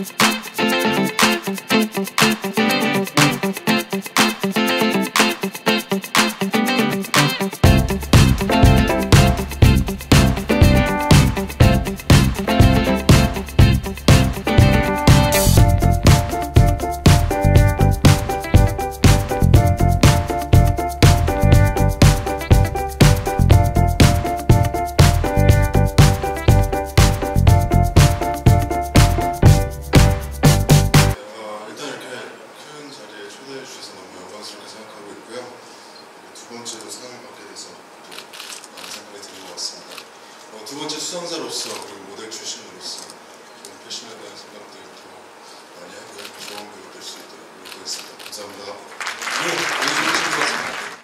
두 번째로 상을 받게 돼서 또 많은 생각이 드는 것 같습니다. 두 번째 수상자로서 그리고 모델 출신으로서 좋은 패션에 대한 생각들 더 많이 하고요. 좋은 배우 될 수 있도록 노력하겠습니다. 감사합니다.